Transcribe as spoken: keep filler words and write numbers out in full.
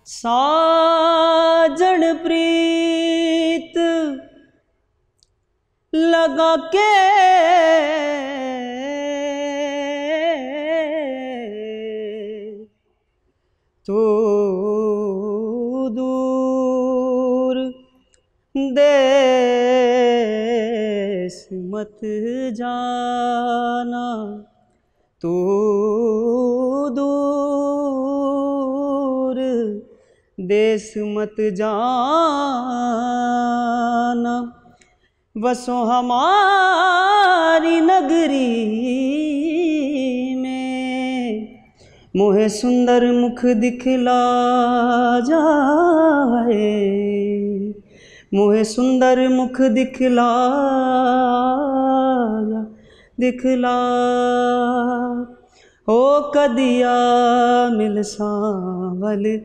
साजन प्रीत लगा के तो दूर देश मत जाना, तू दूर देश मत जाना। बसो हमारी नगरी में मोहे सुंदर मुख दिखला जाए, मोहे सुंदर मुख दिखला दिखला हो कदिया मिल सांवल।